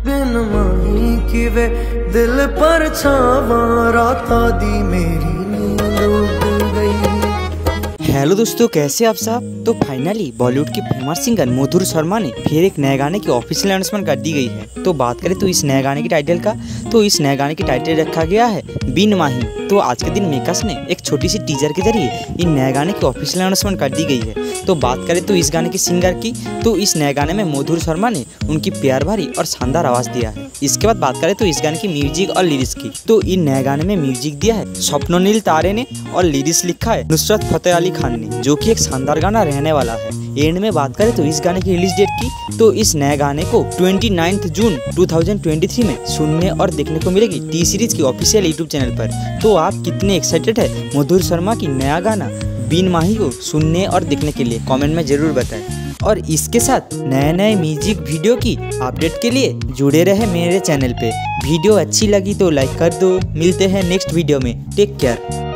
बिन माही की वे दिल पर छावा राता दी मेरी नींद उड़ गई। हेलो दोस्तों, कैसे आप साहब। तो फाइनली बॉलीवुड की फेमस सिंगर मधुर शर्मा ने फिर एक नए गाने की ऑफिशियल अनाउंसमेंट कर दी गई है। तो बात करें तो इस नए गाने की टाइटल का, तो इस नए गाने की टाइटल रखा गया है बिन माही। तो आज के दिन मेकर्स ने एक छोटी सी टीजर के जरिए इन नए गाने की ऑफिशियल अनाउंसमेंट कर दी गई है। तो बात करें तो इस गाने की सिंगर की, तो इस नए गाने में मधुर शर्मा ने उनकी प्यार भरी और शानदार आवाज़ दिया है। इसके बाद बात करें तो इस गाने की म्यूजिक और लिरिक्स की, तो इन नए गाने में म्यूजिक दिया है स्वप्ननील तारे ने और लिरिक्स लिखा है नुसरत फतेह अली खान ने, जो कि एक शानदार गाना रहने वाला है। एंड में बात करें तो इस गाने की रिलीज डेट की, तो इस नए गाने को 29 जून 2023 में सुनने और देखने को मिलेगी टी सीरीज की ऑफिशियल यूट्यूब चैनल पर। तो आप कितने एक्साइटेड है मधुर शर्मा की नया गाना बिन माही को सुनने और देखने के लिए, कमेंट में जरूर बताएं। और इसके साथ नए नए म्यूजिक वीडियो की अपडेट के लिए जुड़े रहे मेरे चैनल पे। वीडियो अच्छी लगी तो लाइक कर दो। मिलते हैं नेक्स्ट वीडियो में। Take care.